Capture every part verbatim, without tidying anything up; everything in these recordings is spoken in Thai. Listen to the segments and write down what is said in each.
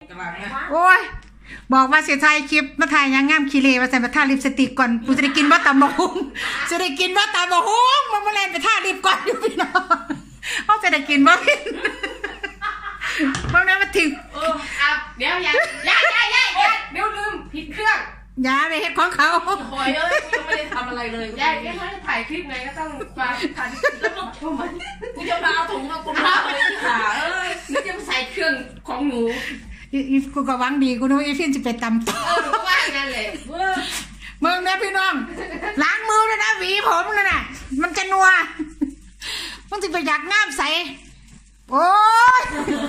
โอ้ยบอกว่าเสียใจคลิปมาถ่ายยังงามคีเลว่าใส่มาทาลิปสติกก่อนกูจะได้กินว่าตำบะฮุ้งจะได้กินว่าตำบะฮุ้งมันมาเล่นไปทาลิปก่อนอยู่พี่น้องเขาจะได้กินว่าพี่เพราะนั้นมาถึงเออเอาเดี๋ยวอย่าอย่าอย่าอย่าอย่าเดี๋ยวลืมผิดเครื่องอย่าไปเฮ็ดของเขาหอยเอ้ยยังไม่ได้ทำอะไรเลยอย่าอย่าให้ถ่ายคลิปไงก็ต้องมาถ่ายแล้วก็ทำไมกูจะมาเอาถุงมากูมาเลยค่ะเอ้ยนึกจะมาใส่เครื่องของหนูอีกูก็หวังดีกูนึกว่าอีฟินจะไปตำต่อเออหนูก็ว่างั้นเลยมึงนะพี่น้องล้างมือเลยนะหวีผมเลยนะมันจะนัวมันจะไปอยากน้ำใสโอ้ย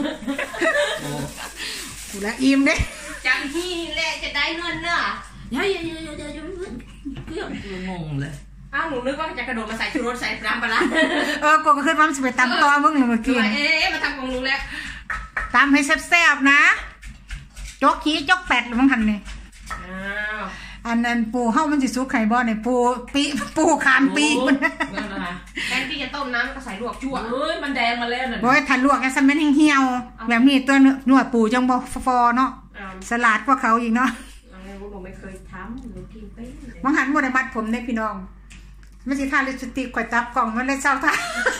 กูละอิ่มเด้จังที่แหละจะได้เงินเนอะเฮ้ยเฮ้ยเฮ้ยเฮ้ยเครื่องกูงงเลยอ้าวหนูนึกว่าจะกระโดดมาใส่ชูรสใส่น้ำปลาเออกูก็ขึ้นมาจะไปตำต่อมึงเมื่อกี้เอ๊ะมาทำของหนูแล้วตำให้แซ่บๆนะจกขี้จกแปดหรือมั้งทันนี่อันนั้นปูเฮ้ามันจะซุกไข่บ่อเนี่ยปูปีปูคามปีมันแทนที่จะต้มน้ำก็ใส่ลวกชั่วเฮ้ยมันแดงมาแล้วน่ะโอ้ยถ้าลวกไอ้ซัมเมนเหี่ยวแบบนี้ตัวหนวดปูจังบ่ฟอเนาะสลัดพวกเขาอีกเนาะหนูไม่เคยทำหนูกินไปมังหันโมเดลมัดผมได้พี่น้องไม่ใช่ท่าลิปสติกข่อยจับกล่องมันเลยเศร้าท่า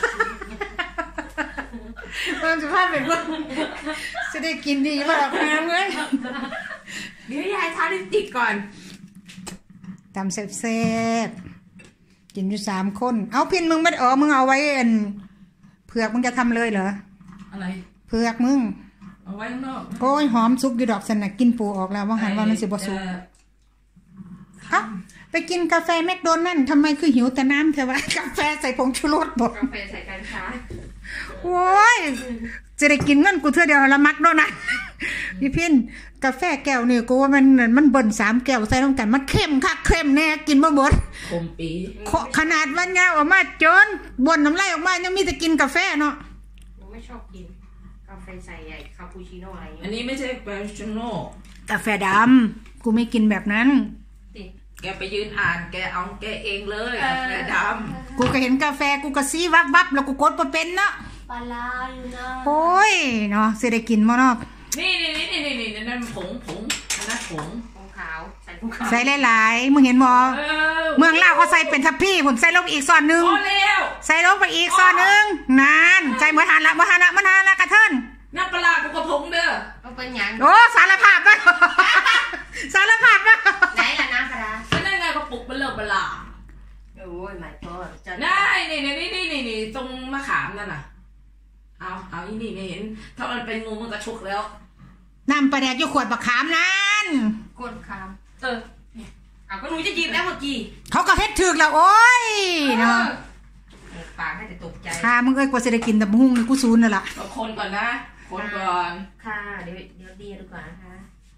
มันจะพลาดเป็นว่าจะได้กินดีมากนะเว้ยเดี๋ยวยายทาลิปสติกก่อนตำแซ่บๆกินอยู่สามคนเอาพินมึงไม่อ๋อมึงเอาไว้อันเผือกมึงจะทำเลยเหรออะไรเผือกมึงเอาไว้ข้างนอกโอ้ยหอมซุกอยู่ดอกสนักกินปูออกแล้วว่าหันว่ามันสิบ่ซุกครับไปกินกาแฟแมคโดนัลด์ทำไมคือหิวแต่น้ำเธอวะกาแฟใส่ผงชูรสบอกกาแฟใส่กัญชาโอ้ยจะได้กินเงินกูเท่าเดียวละมักโดนัลด์พี่พินกาแฟแก้วนี่กูว่ามันมันเบิ่นสามแก้วใส่ลงกันมันเข้มคักเข้มแน่กินบ่หมดคมปีขนาดวันยาวออกมาจนบ่นน้ำลายออกมายังมีแต่กินกาแฟเนาะกูไม่ชอบกินกาแฟใส่ใหญ่คาปูชิโน่อะไรอันนี้ไม่ใช่คาปูชิโน่กาแฟดำกูไม่กินแบบนั้นแกไปยืนอ่านแกเอาแกเองเลยกาแฟดำกูก็เห็นกาแฟกูก็ซีวับวับแล้วกูกดมาเป็นเนาะปลาอยู่นะโอ้ยเนาะเสด็จกินมาเนาะนี่นี่นี่นี่นี่นั่นผงผงนั่นผงผงขาวใส่ผงขาวใส่หลายๆมึงเห็นบ่เมืองลาวเขาใส่เป็นทัพพี่ผมใส่ลงอีกซอนนึงใส่ลงไปอีกซอนนึงนานใส่เมื่อทานละเมื่อทานละเมื่อทานละกระเทินน้ำปลากูกระผงเด้อเอาเป็นยังโอ้สารภาพป่ะสารภาพป่ะไหนล่ะน้ำปลาก็นั่นไงกระปุกเป็นเลิกปลาโอ้ยไม่พอจะได้นี่นี่นี่นี่นี่ตรงมะขามนั่นน่ะเอาเอาอีนี่ไม่เห็นถ้ามันเป็นงูมันกระชุกแล้วน้ำปลาแดกอยู่ขวดมะขามนั่นขวดขามเออเอาก็หนูจะหยิบแล้วเมื่อกี้เขาก็เฮ็ดถึกแล้วโอ้ยเนาะปากให้แต่ตกใจค่ะมึงเอ้ยกว่าจะได้กินแต่บุ้งกูซูนนั่นแหละคนก่อนนะคนก่อนค่ะเดี๋ยวเดี๋ยวดีดีกว่านะคะ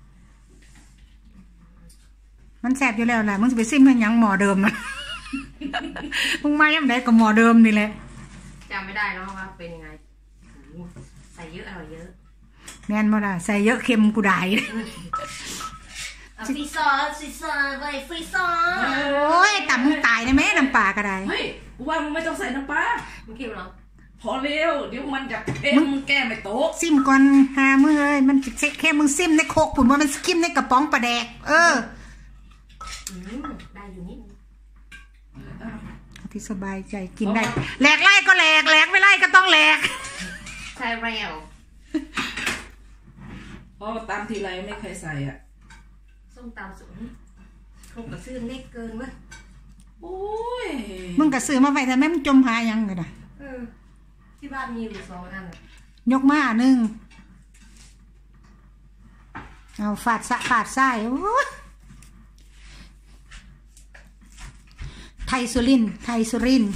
มันแสบอยู่แล้วแหละมึงจะไปซิมมันยังหมอเดิมนะมึงมายังไงกับหมอเดิมนี่แหละจำไม่ได้แล้วว่าเป็นยังไงใส่เยอะอร่อยเยอะแม่นบ่ล่ะใส่เยอะเค็มกูได้ฟรีซอสฟรีซอสไปฟรีซอสโอ้ยต่ำมึงตายนะแม่น้ำปลาก็ได้เฮ้ยว่ามึงไม่ต้องใส่น้ำปลามึงเค็มหรอพอเร็วเดี๋ยวมันจะเค็มมึงแก้ไม่โต๊ะซิมก่อนหามึงเอ้ยมันเช็คเค็มมึงซิมในโคกผุนว่ามันซิมในกระป๋องปลาแดกเออได้อยู่นิดที่สบายใจกินได้แหลกไล่ก็แหลกแหลกไม่ไล่ก็ต้องแหลกใช่เร็วเพราะตามทีไรไม่เคยใส่อ่ะส้มตำสูงคงกระซื้อเล็กเกินวะโอ้ยมึงกระซื้อมาไว้แต่แม่มึงจมหายังกันอ่ะเออที่บ้านมีอยู่สองอันยกมาหนึ่งเอาฝาดสะฝาดไส้ไทยสุรินไทยสุริน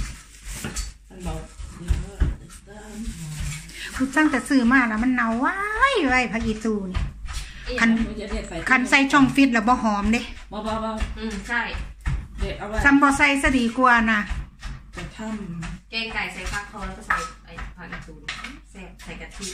คุณจ้างแต่ซื้อมาแล้วมันเน่าไว้ไว้พักอีตูนี่คันคันใส่ช่องฟิตแล้วบ่หอมเด้บ่บ่บ่อืมใช่เด็ดเอาไว้ซัมบ่ใส่ซะดีกว่านะจะทำแกงไก่ใส่ฟักทองแล้วก็ใส่ไอ้ผักอีตูแซ่บใส่กะทิ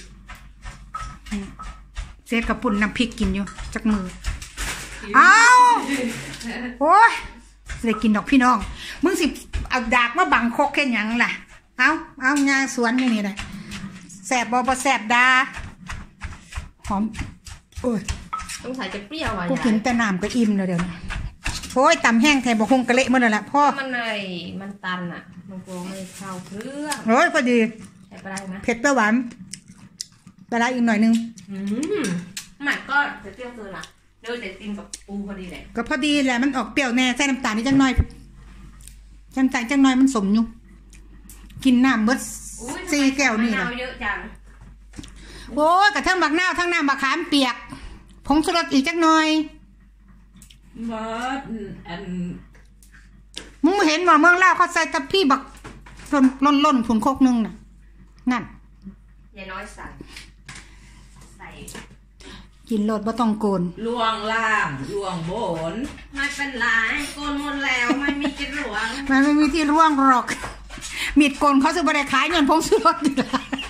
เศษกระปุ่นน้ำพริกกินอยู่จักมืออ้าวโอ้ยเลยกินดอกพี่น้องมึงสิเอาดากมาบังโคกแค่ยังล่ะเอาเอางาสวนนี่นี่เลยแสบบ่บ่แสบดาหอมโอ้ยต้องใส่จะเปรี้ยวอ่ะกูกินแต่น้ำก็อิ่มเลยเดี๋ยวนี้โอ้ยตำแห้งไทยบอกคงกระเละหมดแล้วล่ะพ่อมันไงมันตันอ่ะมันกลัวไม่เข้าเครื่องโอ้ยพอดีใส่ไปได้ไหมเผ็ดเปรี้ยวหวานปลาร้าอีกหน่อยนึงอืมมันก็จะเปรี้ยวเกินอ่ะเดี๋ยวจะกินกับปูพอดีเลยก็พอดีแหละมันออกเปรี้ยวแน่ใส่น้ำตาลนิดจังหน่อยน้ำตาลจังหน่อยมันสมอยู่กินน้ำเบิดสี่แก้วนี่แหละเยอะจังโอ้ยกระทั่งบักนาวทั้งน้ำบักขามเปียกผงชูรสอีกจักหน่อยบอสอันมึงเห็นว่าเมืองลาวเขาใส่ทับพี่บักล่นล่นล่นผุนโคกนึงน่ะนั่นยายน้อยใส่ใส่กินโลดบ่ต้องโกนลวงล่างลวงบนไม่เป็นไรโกนหมดแล้วไม่มีกระหลวงมันไม่มีที่ร่วงหรอกมีดโกนเขาจะบริขายเงินผงชูรสอยู่ละ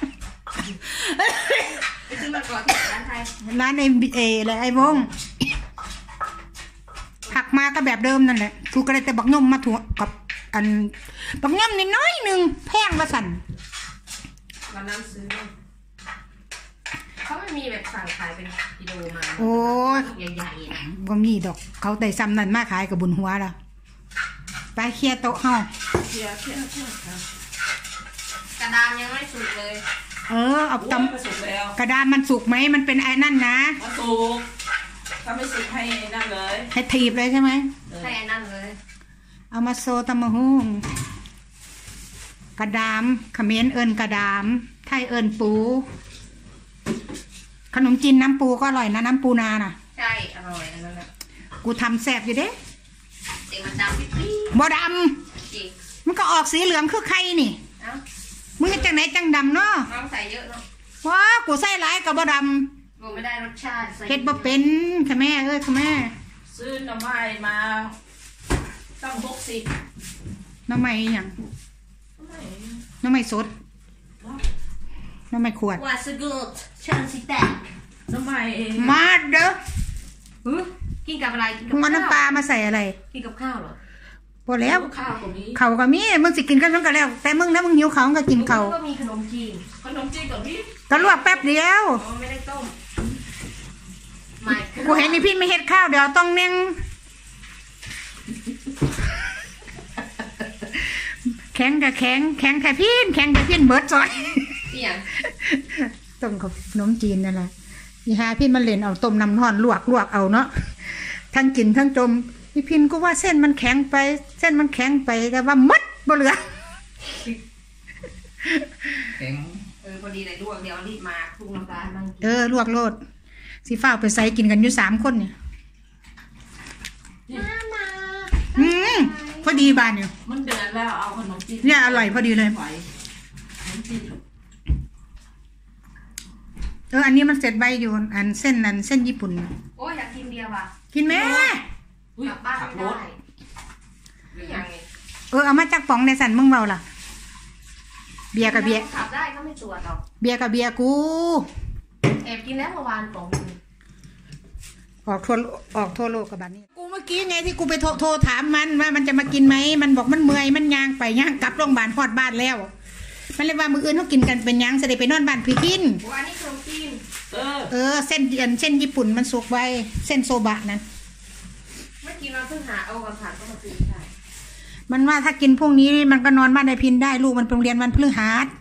ไปซื้อมาก่อนที่ร้านไทยร้านไอเออะไรไอวงผักมาก็แบบเดิมนั่นแหละกูก็เลยแต่บักย่อมมาถั่วกับอันบักย่อมนิดน้อยหนึ่งแพงละสั่นวันนั้นซื้อเขาไม่มีแบบสั่งขายเป็นกิโลมาโอ้ยใหญ่ๆนะบ่มีดอกเขาแต่ซ้ำนั่นมาขายกับบุญหัวละไปเคลียร์โต๊ะเฮาเที่ยวเที่ยวเที่ยวครับกระดานยังไม่สุกเลยเออเอาตโอ้ยมาสุกแล้วำกระดานมันสุกไหมมันเป็นไอ้นั่นนะมาสุกถ้าไม่สุกให้นั่นเลยให้ถีบเลยใช่ไหมใส่อันนั้นเลยเอามาโซตำมะฮุ่งกระดามเขมรเอิญกระดามไทยเอิญปู ขนมจีนน้ำปูก็อร่อยนะน้ำปูนาน่ะใช่อร่อยอันนั้นแหละกูทำแซ่บอยู่เด้เด็กมันดำปิ๊ดปิ๊ดบ่ดจริงำมันก็ออกสีเหลืองคือไข่นี่เอ้ามึงเฮ็ดจังไหนจังดำเนาะน้องใส่เยอะเนาะว้ากูใส่หลายกับบ่ดรวมไม่ได้รสชาติใส่ำเฮ็ดบ่เป็นค่ะแม่เอ้ยค่ะแม่ซื้อหน่อไม้มาต้องหกสิบน้ำใหม่อหย่างไม่น้ำใหม่สดน้ำใหม่ขวดว่าสกุลเชิญสิแตกหน่อไม้มาเด้อหือกินกับอะไรกินกัมึบงเอาข้าวน้ำปลามาใส่อะไรกินกับข้าวเหรอพอแล้วข้าวตรงนี้เขาก็มีมึงสิกินกันมันก็แล้ว แต่มึงนะมึงหิวเขามึงก็กินเขาก็มีขนมจีนขนมจีนกับพี่ก็ลวกแป๊บเดียวอ๋อไม่ได้ต้มไม่กูเห็นนี่พี่ไม่เฮ็ดข้าวเดี๋ยวต้องเน่งแข็งกับแข็งแข็งแต่พี่แข็งแต่พี่เบิร์ดจอยเสี่ยงต้มกับขนมจีนนั่นแหละนี่ฮะพี่มันเล่นเอาต้มน้ำร้อนลวกลวกเอาเนาะทั้งกินทั้งจมพี่พินก็ว่าเส้นมันแข็งไป เส้นมันแข็งไปแต่ว่ามัดบ่เหลือแข็งเออพอดีเลยลวกเดี๋ยวรีบมาปรุงน้ำปลาบ้างเออลวกโลดสีฟ้าไปใส่กินกันอยู่สามคนเนี่ยมามาอืมพอดีบานเนี่ยมันเดือดแล้วเอาขนมจีนเนี่ยอร่อยพอดีเลยไหวขนมจีนเอออันนี้มันเสร็จใบอยู่อันเส้นนั้นเส้นญี่ปุ่นโอ้ยอยากกินเบียร์ว่ะกินไหมอุ้ยกลับบ้านขับไม่รได้ถไม่อย่างนี้เออเอามาจากป๋องในสันมึงเมาล่ะเบียร์กับเบียร์ขับได้ก็ไม่ตรวจหรอกเบียร์กับเบียร์กูแอบกินแล้วเมื่อวานของมึงออกทั่วออกทั่วโลกกับบัดนี้กูเมื่อกี้ไงที่กูไปโทรโทรถามมันว่ามันจะมากินไหมมันบอกมันเมื่อยมันย่างไปย่างกลับโรงพยาบาลฮอดบ้านแล้วมันเลยว่ามืออื่นเขากินกันเป็นยังจะได้ไปนอนบ้านพี่กินโอ้อันนี้ขนมจีนเออเออเส้นเดือนเส้นญี่ปุ่นมันสุกไว้เส้นโซบะนั้นเมื่อกี้เราเพิ่งหาเอากันผ่านก็มาซื้อใช่มันว่าถ้ากินพวกนี้มันก็นอนบ้านในพินได้ลูกมันไปโรงเรียนวันพฤหัส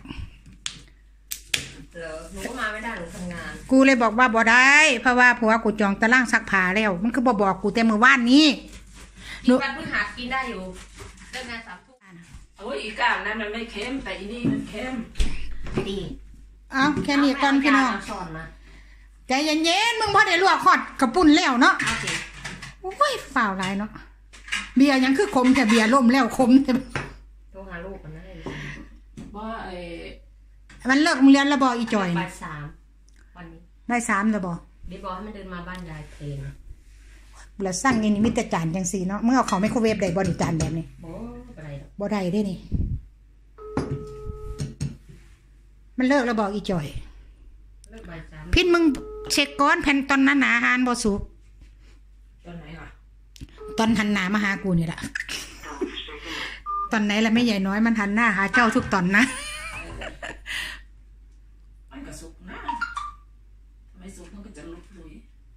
เหรอหนูก็มาไม่ได้หนูทำงานกูเลยบอกว่าบ่ได้เพราะว่าผัวกูจองตารางซักผ้าแล้ว มันคือบ่บอกกูแต่เมื่อวานนี้กินวันพฤหัสกินได้อยู่เลิกงานสามทุ่มโอ้ยอีกการนั้นมันไม่เค็มแต่อีนี่มันเค็มดีเอาแค่นี้ก่อนพี่น้องสอนมาใจเย็นๆมึงพอได้ลวกฮอดกระปุ่นแล้วเนาะเอาสิโอ้ยฝ่าวหลายเนาะเบียร์ยังคือคมแต่เบียร์ล่มแล้วคมแต่โทรหาลูกมันนั่นเลยว่าไอ้มันเลิกโรงเรียนแล้วบ่อีจอยบ่ายสามวันนี้ได้สามแล้วบ่เดี๋ยวบอกให้มันเดินมาบ้านยายเพลงแล้วสั่งอันนี้มีแต่จานจังซี่เนาะมึงเอาเข้าไมโครเวฟได้บ่ดิจานแบบนี้โอ้อะไรหรอกบ่ได้เด้นี่ มันเลิกแล้วบ่อีจอยเลิกบ่ายสามพินมึงเช็คก้อนแผ่นตอนนั้นหนาอาหารบ่สุกตอนไหนล่ะตอนหันหน้ามาหากูนี่แหละ ตอนไหนละไม่ใหญ่น้อยมันหันหน้าหาเจ้าทุกตอนนะมันก็สุกนะไม่สุกมันก็จะลุกลุย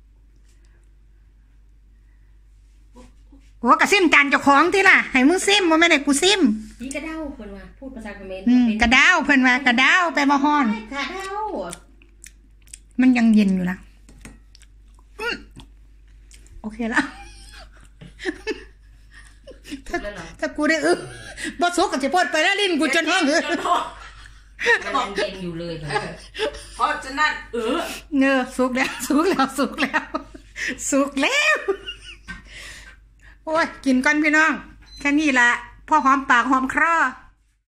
หัวกระซิมจานเจ้าของที่ล่ะให้มึงซิมบ่แม่นให้กูซิมนี่กระเด้าคนมาพูดภาษาเขมรอืมกระดาวเพิ่นว่ากระดาวแปลว่าฮ้อนกระเด้ามันยังเย็นอยู่นะอืมโอเคละถูกแล้วเหรอถ้ากูได้อึบ่สุกก็สิพดไปแล้วลิ้นกูจนห้องเออจนท้องมันยังเย็นอยู่เลยค่ะเพราะฉะนั้นเออเนอสุกแล้วสุกแล้วสุกแล้วสุกแล้วโอ้ยกินก่อนพี่น้องแค่นี้ละพอหอมปากหอมคอ